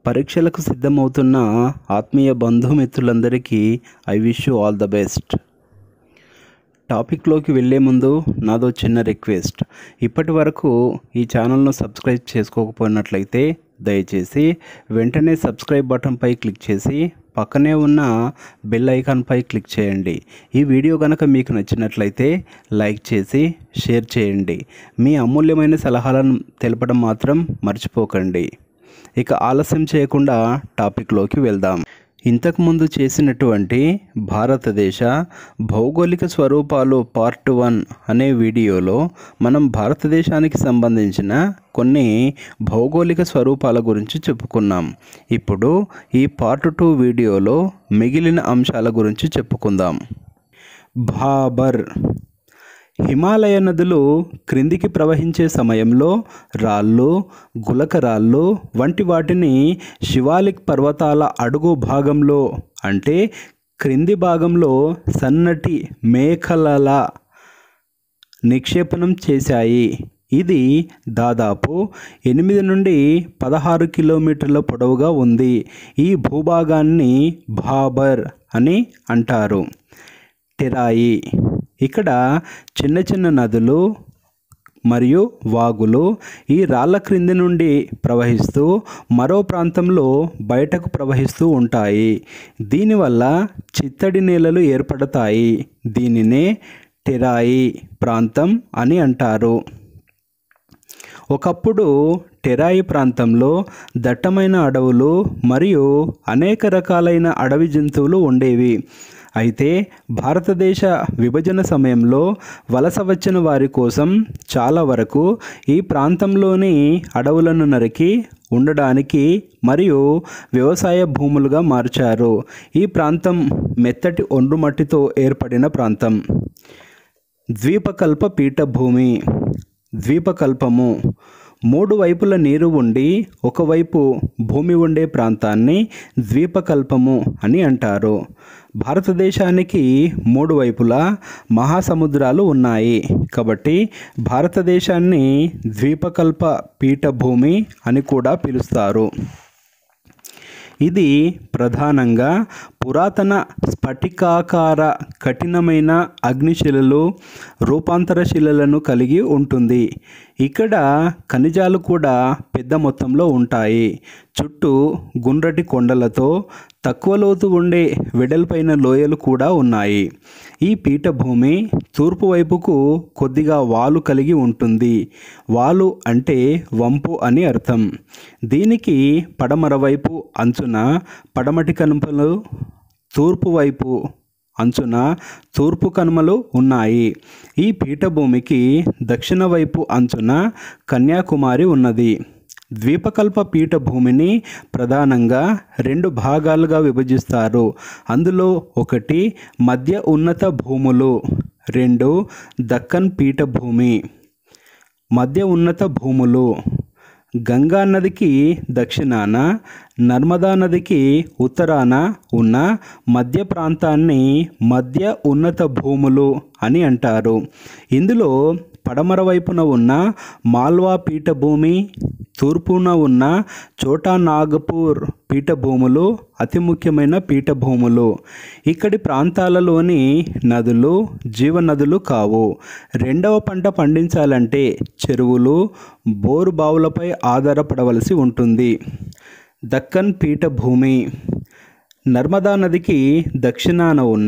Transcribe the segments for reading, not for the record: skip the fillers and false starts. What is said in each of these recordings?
పరీక్షలకు సిద్ధమవుతున్న ఆత్మీయ బంధుమిత్రులందరికీ I wish you all the best. టాపిక్లోకి వెళ్ళే ముందు నాదో చిన్న రిక్వెస్ట్. ఇప్పటి వరకు ఈ ఛానల్ను సబ్స్క్రైబ్ చేసుకోకపోయినట్లయితే దయచేసి వెంటనే సబ్స్క్రైబ్ బటన్పై క్లిక్ చేసి పక్కనే ఉన్న బెల్ ఐకాన్పై క్లిక్ చేయండి. ఈ వీడియో కనుక మీకు నచ్చినట్లయితే లైక్ చేసి షేర్ చేయండి. మీ అమూల్యమైన సలహాలను తెలపడం మాత్రం మర్చిపోకండి. ఇక ఆలస్యం చేయకుండా టాపిక్లోకి వెళ్దాం. ఇంతకుముందు చేసినటువంటి భారతదేశ భౌగోళిక స్వరూపాలు పార్ట్ 1 అనే వీడియోలో మనం భారతదేశానికి సంబంధించిన కొన్ని భౌగోళిక స్వరూపాల గురించి చెప్పుకున్నాం. ఇప్పుడు ఈ పార్ట్ 2 వీడియోలో మిగిలిన అంశాల గురించి చెప్పుకుందాం. భాబర్. హిమాలయ నదులు క్రిందికి ప్రవహించే సమయంలో రాళ్ళు, గులకరాళ్ళు వంటి వాటిని శివాలిక్ పర్వతాల అడుగు భాగంలో అంటే క్రింది భాగంలో సన్నటి మేఖలలా నిక్షేపణం చేశాయి. ఇది దాదాపు 8 నుండి 16 కిలోమీటర్ల పొడవుగా ఉంది. ఈ భూభాగాన్ని భాబర్ అని అంటారు. టెరాయి. ఇక్కడ చిన్న చిన్న నదులు మరియు వాగులు ఈ రాళ్ళ క్రింది నుండి ప్రవహిస్తూ మరో ప్రాంతంలో బయటకు ప్రవహిస్తూ ఉంటాయి. దీనివల్ల చిత్తడి నేలలు ఏర్పడతాయి. దీనినే టెరాయి ప్రాంతం అని అంటారు. ఒకప్పుడు టెరాయి ప్రాంతంలో దట్టమైన అడవులు మరియు అనేక రకాలైన అడవి జంతువులు ఉండేవి. అయితే భారతదేశ విభజన సమయంలో వలస వచ్చిన వారి కోసం చాలా వరకు ఈ ప్రాంతంలోని అడవులను నరికి ఉండడానికి మరియు వ్యవసాయ భూములుగా మార్చారు. ఈ ప్రాంతం మెత్తటి ఒండ్రుమట్టితో ఏర్పడిన ప్రాంతం. ద్వీపకల్ప పీఠభూమి. ద్వీపకల్పము 3 వైపుల నీరు ఉండి ఒకవైపు భూమి ఉండే ప్రాంతాన్ని ద్వీపకల్పము అని అంటారు. భారతదేశానికి 3 వైపులా మహాసముద్రాలు ఉన్నాయి కాబట్టి భారతదేశాన్ని ద్వీపకల్ప పీఠభూమి అని కూడా పిలుస్తారు. ఇది ప్రధానంగా పురాతన స్ఫటికాకార కఠినమైన అగ్నిశిలలు, రూపాంతర శిలలను కలిగి ఉంటుంది. ఇక్కడ ఖనిజాలు కూడా పెద్ద మొత్తంలో ఉంటాయి. చుట్టూ గుండ్రటి కొండలతో తక్కువ లోతు ఉండే వెడల్పైన లోయలు కూడా ఉన్నాయి. ఈ పీఠభూమి తూర్పు వైపుకు కొద్దిగా వాలు కలిగి ఉంటుంది. వాలు అంటే వంపు అని అర్థం. దీనికి పడమర వైపు అంచున పడమటి కనుమలు, తూర్పు వైపు అంచున తూర్పు కనుమలు ఉన్నాయి. ఈ పీఠభూమికి దక్షిణ వైపు అంచున కన్యాకుమారి ఉన్నది. ద్వీపకల్ప పీఠభూమిని ప్రధానంగా 2 భాగాలుగా విభజిస్తారు. అందులో ఒకటి మధ్య ఉన్నత భూములు, 2 దక్కన్ పీఠభూమి. మధ్య ఉన్నత భూములు గంగా నదికి దక్షిణాన, నర్మదా నదికి ఉత్తరాన ఉన్న మధ్య ప్రాంతాన్ని మధ్య ఉన్నత భూములు అని అంటారు. ఇందులో పడమర వైపున ఉన్న మాల్వా పీఠభూమి, తూర్పున ఉన్న చోటా నాగపూర్ పీఠభూములు అతి ముఖ్యమైన పీఠభూములు. ఇక్కడి ప్రాంతాలలోని నదులు జీవనదులు కావు. 2వ పంట పండించాలంటే చెరువులు, బోరు బావులపై ఆధారపడవలసి ఉంటుంది. దక్కన్ పీఠభూమి నర్మదా నదికి దక్షిణాన ఉన్న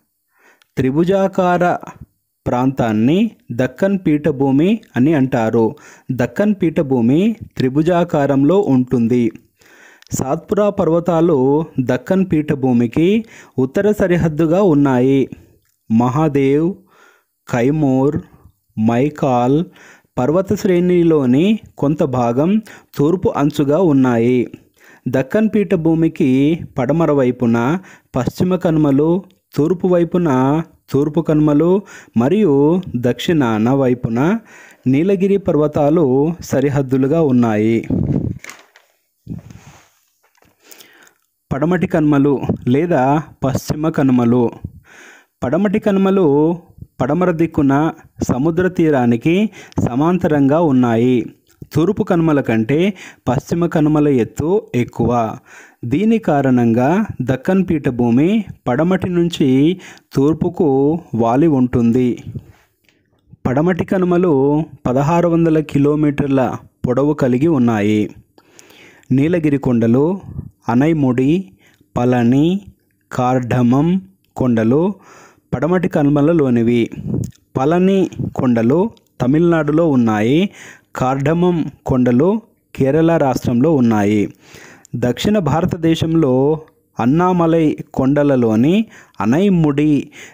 త్రిభుజాకార ప్రాంతాన్ని దక్కన్ పీఠభూమి అని అంటారు. దక్కన్ పీఠభూమి త్రిభుజాకారంలో ఉంటుంది. సాత్పురా పర్వతాలు దక్కన్ పీఠభూమికి ఉత్తర సరిహద్దుగా ఉన్నాయి. మహాదేవ్, కైమూర్, మైకాల్ పర్వత శ్రేణిలోని కొంత భాగం తూర్పు అంచుగా ఉన్నాయి. దక్కన్ పీఠభూమికి పడమర వైపున పశ్చిమ కనుమలు, తూర్పు వైపున తూర్పు కనుమలు మరియు దక్షిణాన వైపున నీలగిరి పర్వతాలు సరిహద్దులుగా ఉన్నాయి. పడమటి కనుమలు లేదా పశ్చిమ కనుమలు. పడమటి కనుమలు పడమర దిక్కున సముద్ర తీరానికి సమాంతరంగా ఉన్నాయి. తూర్పు కనుమల కంటే పశ్చిమ కనుమల ఎత్తు ఎక్కువ. దీని కారణంగా దక్కన్ పీఠభూమి పడమటి నుంచి తూర్పుకు వాలి ఉంటుంది. పడమటి కనుమలు 1600 కిలోమీటర్ల పొడవు కలిగి ఉన్నాయి. నీలగిరి కొండలు, అనైముడి, పళని, కార్డమం కొండలు పడమటి కనుమలలోనివి. పళని కొండలు తమిళనాడులో ఉన్నాయి. కార్డమం కొండలు కేరళ రాష్ట్రంలో ఉన్నాయి. దక్షిణ భారతదేశంలో అన్నామలై కొండలలోని అనైముడి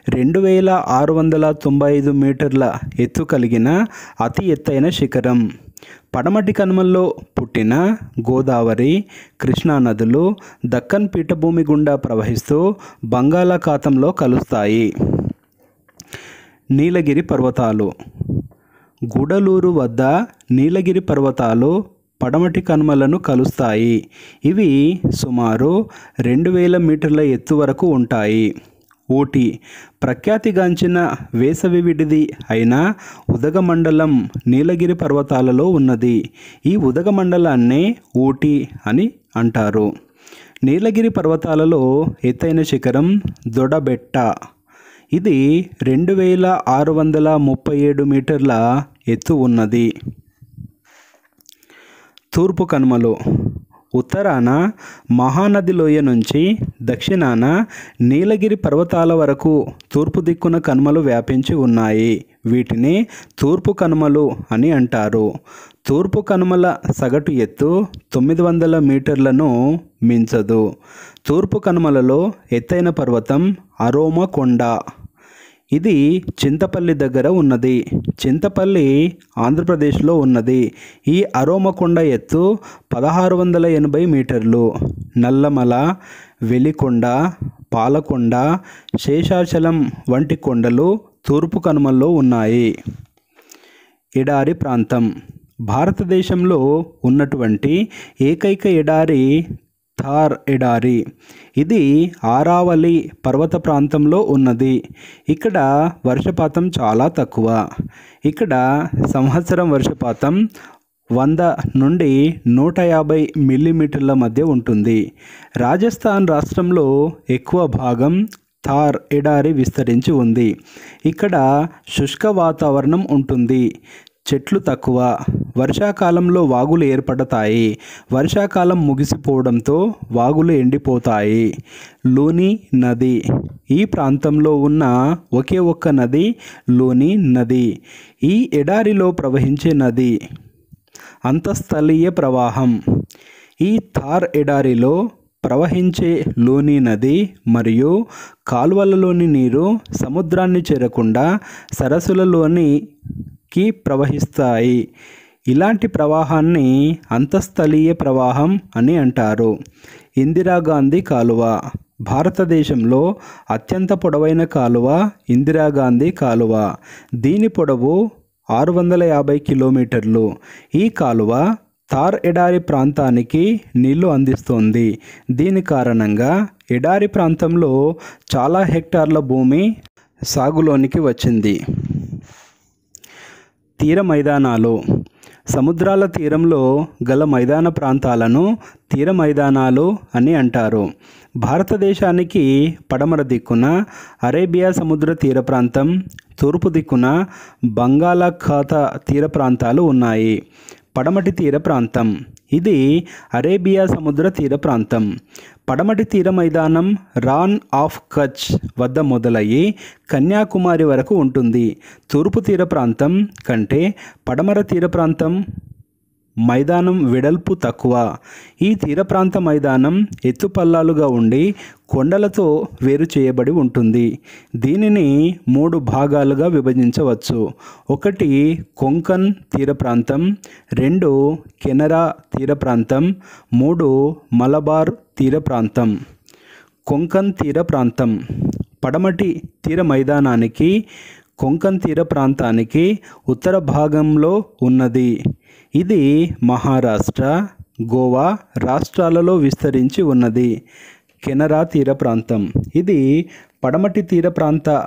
2695 మీటర్ల ఎత్తు కలిగిన అతి ఎత్తైన శిఖరం. పడమటి కనుమల్లో పుట్టిన గోదావరి, కృష్ణా నదులు దక్కన్ పీఠభూమి గుండా ప్రవహిస్తూ బంగాళాఖాతంలో కలుస్తాయి. నీలగిరి పర్వతాలు. గుడలూరు వద్ద నీలగిరి పర్వతాలు పడమటి కనుమలను కలుస్తాయి. ఇవి సుమారు 2000 మీటర్ల ఎత్తు వరకు ఉంటాయి. ఊటీ ప్రఖ్యాతిగాంచిన వేసవి విడిది అయిన ఉదగమండలం నీలగిరి పర్వతాలలో ఉన్నది. ఈ ఉదగమండలాన్నే ఊటీ అని అంటారు. నీలగిరి పర్వతాలలో ఎత్తైన శిఖరం దొడబెట్ట. ఇది 2637 మీటర్ల ఎత్తు ఉన్నది. తూర్పు కనుమలు. ఉత్తరాన మహానది లోయ నుంచి దక్షిణాన నీలగిరి పర్వతాల వరకు తూర్పు దిక్కున కనుమలు వ్యాపించి ఉన్నాయి. వీటిని తూర్పు కనుమలు అని అంటారు. తూర్పు కనుమల సగటు ఎత్తు 900 మీటర్లను మించదు. తూర్పు కనుమలలో ఎత్తైన పర్వతం అరోమ కొండ. ఇది చింతపల్లి దగ్గర ఉన్నది. చింతపల్లి ఆంధ్రప్రదేశ్లో ఉన్నది. ఈ అరోమకొండ ఎత్తు 1680 మీటర్లు. నల్లమల, వెలికొండ, పాలకొండ, శేషాచలం వంటి కొండలు తూర్పు కనుమల్లో ఉన్నాయి. ఎడారి ప్రాంతం. భారతదేశంలో ఉన్నటువంటి ఏకైక ఎడారి థార్ ఎడారి. ఇది ఆరావళి పర్వత ప్రాంతంలో ఉన్నది. ఇక్కడ వర్షపాతం చాలా తక్కువ. ఇక్కడ సంవత్సరం వర్షపాతం 100 నుండి 150 మిల్లీమీటర్ల మధ్య ఉంటుంది. రాజస్థాన్ రాష్ట్రంలో ఎక్కువ భాగం థార్ ఎడారి విస్తరించి ఉంది. ఇక్కడ శుష్క వాతావరణం ఉంటుంది. చెట్లు తక్కువ. వర్షాకాలంలో వాగులు ఏర్పడతాయి. వర్షాకాలం ముగిసిపోవడంతో వాగులు ఎండిపోతాయి. లూని నది. ఈ ప్రాంతంలో ఉన్న ఒకే ఒక్క నది లూని నది. ఈ ఎడారిలో ప్రవహించే నది. అంతఃస్థలీయ ప్రవాహం. ఈ థార్ ఎడారిలో ప్రవహించే లూని నది మరియు కాలువలలోని నీరు సముద్రాన్ని చేరకుండా సరస్సులలోనికి ప్రవహిస్తాయి. ఇలాంటి ప్రవాహాన్ని అంతఃస్థలీయ ప్రవాహం అని అంటారు. ఇందిరాగాంధీ కాలువ. భారతదేశంలో అత్యంత పొడవైన కాలువ ఇందిరాగాంధీ కాలువ. దీని పొడవు 650 కిలోమీటర్లు. ఈ కాలువ థార్ ఎడారి ప్రాంతానికి నీళ్లు అందిస్తోంది. దీని కారణంగా ఎడారి ప్రాంతంలో చాలా హెక్టార్ల భూమి సాగులోనికి వచ్చింది. తీర మైదానాలు. సముద్రాల తీరంలో గల మైదాన ప్రాంతాలను తీర మైదానాలు అని అంటారు. భారతదేశానికి పడమర దిక్కున అరేబియా సముద్ర తీర ప్రాంతం, తూర్పు దిక్కున బంగాళాఖాత తీర ప్రాంతాలు ఉన్నాయి. పడమటి తీర ప్రాంతం. ఇది అరేబియా సముద్ర తీర ప్రాంతం. పడమటి తీర మైదానం రాన్ ఆఫ్ కచ్ వద్ద మొదలయ్యి కన్యాకుమారి వరకు ఉంటుంది. తూర్పు తీర ప్రాంతం కంటే పడమర తీర ప్రాంతం మైదానం వెడల్పు తక్కువ. ఈ తీర ప్రాంత మైదానం ఎత్తుపల్లాలుగా ఉండి కొండలతో వేరు చేయబడి ఉంటుంది. దీనిని 3 భాగాలుగా విభజించవచ్చు. 1 కొంకన్ తీర ప్రాంతం, 2 కెనరా తీర ప్రాంతం, 3 మలబార్ తీర ప్రాంతం. కొంకన్ తీర ప్రాంతం. పడమటి తీర మైదానానికి కొంకన్ తీర ప్రాంతానికి ఉత్తర భాగంలో ఉన్నది. ఇది మహారాష్ట్ర, గోవా రాష్ట్రాలలో విస్తరించి ఉన్నది. కెనరా తీర ప్రాంతం. ఇది పడమటి తీర ప్రాంత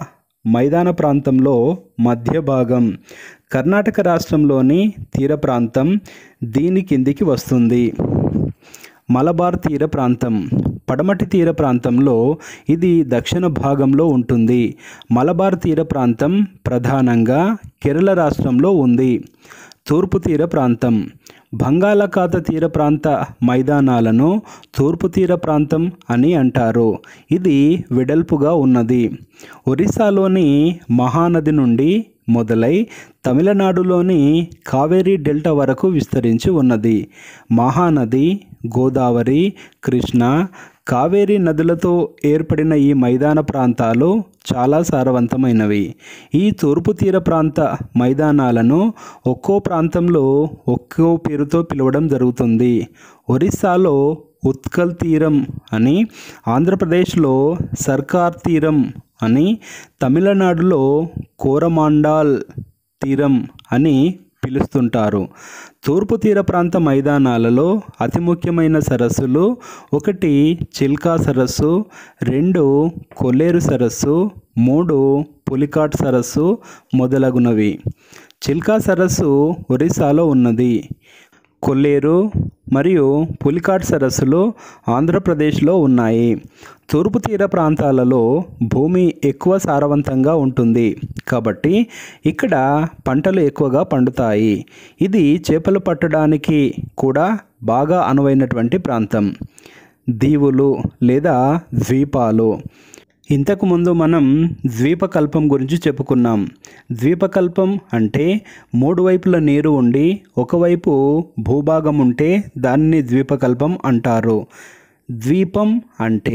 మైదాన ప్రాంతంలో మధ్య భాగం. కర్ణాటక రాష్ట్రంలోని తీర ప్రాంతం దీని కిందికి వస్తుంది. మలబార్ తీర ప్రాంతం. పడమటి తీర ప్రాంతంలో ఇది దక్షిణ భాగంలో ఉంటుంది. మలబార్ తీర ప్రాంతం ప్రధానంగా కేరళ రాష్ట్రంలో ఉంది. తూర్పు తీర ప్రాంతం. బంగాళాఖాత తీర ప్రాంత మైదానాలను తూర్పు తీర ప్రాంతం అని అంటారు. ఇది వెడల్పుగా ఉన్నది. ఒరిస్సాలోని మహానది నుండి మొదలై తమిళనాడులోని కావేరీ డెల్టా వరకు విస్తరించి ఉన్నది. మహానది, గోదావరి, కృష్ణ, కావేరీ నదులతో ఏర్పడిన ఈ మైదాన ప్రాంతాలు చాలా సారవంతమైనవి. ఈ తూర్పు తీర ప్రాంత మైదానాలను ఒక్కో ప్రాంతంలో ఒక్కో పేరుతో పిలవడం జరుగుతుంది. ఒరిస్సాలో ఉత్కల్ తీరం అని, ఆంధ్రప్రదేశ్లో సర్కార్ తీరం అని, తమిళనాడులో కోరమాండాల్ తీరం అని పిలుస్తుంటారు. తూర్పు తీర ప్రాంత మైదానాలలో అతి ముఖ్యమైన సరస్సులు: 1 చిల్కా సరస్సు, 2 కొల్లేరు సరస్సు, 3 పులికాట్ సరస్సు మొదలగునవి. చిల్కా సరస్సు ఒరిస్సాలో ఉన్నది. కొల్లేరు మరియు పులికాట్ సరస్సులు ఆంధ్రప్రదేశ్లో ఉన్నాయి. తూర్పు తీర ప్రాంతాలలో భూమి ఎక్కువ సారవంతంగా ఉంటుంది కాబట్టి ఇక్కడ పంటలు ఎక్కువగా పండుతాయి. ఇది చేపలు పట్టడానికి కూడా బాగా అనువైనటువంటి ప్రాంతం. దీవులు లేదా ద్వీపాలు. ఇంతకుముందు మనం ద్వీపకల్పం గురించి చెప్పుకున్నాం. ద్వీపకల్పం అంటే 3 వైపుల నీరు ఉండి ఒకవైపు భూభాగం ఉంటే దానిని ద్వీపకల్పం అంటారు. ద్వీపం అంటే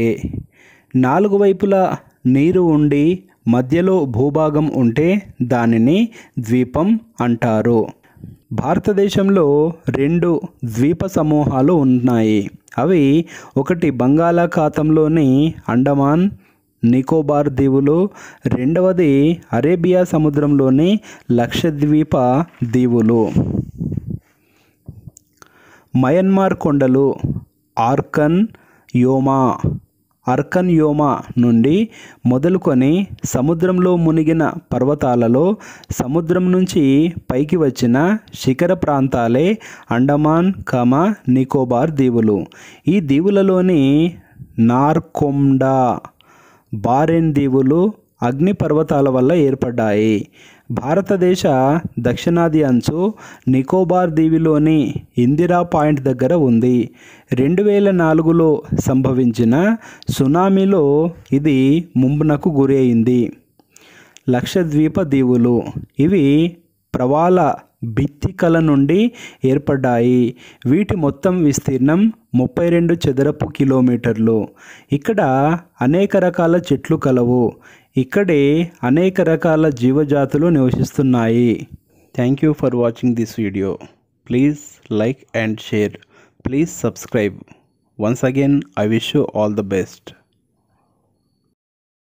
4 వైపులా నీరు ఉండి మధ్యలో భూభాగం ఉంటే దానిని ద్వీపం అంటారు. భారతదేశంలో 2 ద్వీప సమూహాలు ఉన్నాయి. అవి 1 బంగాళాఖాతంలోని అండమాన్ నికోబార్ దీవులు, 2వది అరేబియా సముద్రంలోని లక్షద్వీప దీవులు. మయన్మార్ కొండలు. ఆర్కన్ యోమా నుండి మొదలుకొని సముద్రంలో మునిగిన పర్వతాలలో సముద్రం నుంచి పైకి వచ్చిన శిఖర ప్రాంతాలే అండమాన్, నికోబార్ దీవులు. ఈ దీవులలోని నార్కొండా, బారెన్ దీవులు అగ్నిపర్వతాల వల్ల ఏర్పడ్డాయి. భారతదేశ దక్షిణాది అంచు నికోబార్ దీవిలోని ఇందిరా పాయింట్ దగ్గర ఉంది. 2004లో సంభవించిన సునామీలో ఇది ముంపునకు గురైంది. లక్షద్వీప దీవులు. ఇవి ప్రవాల భిత్తికల నుండి ఏర్పడ్డాయి. వీటి మొత్తం విస్తీర్ణం 32 చదరపు కిలోమీటర్లు. ఇక్కడ అనేక రకాల చెట్లు కలవు. ఇక్కడే అనేక రకాల జీవజాతులు నివసిస్తున్నాయి. Thank you for watching this video. Please like and share. Please subscribe. Once again, I wish you all the best.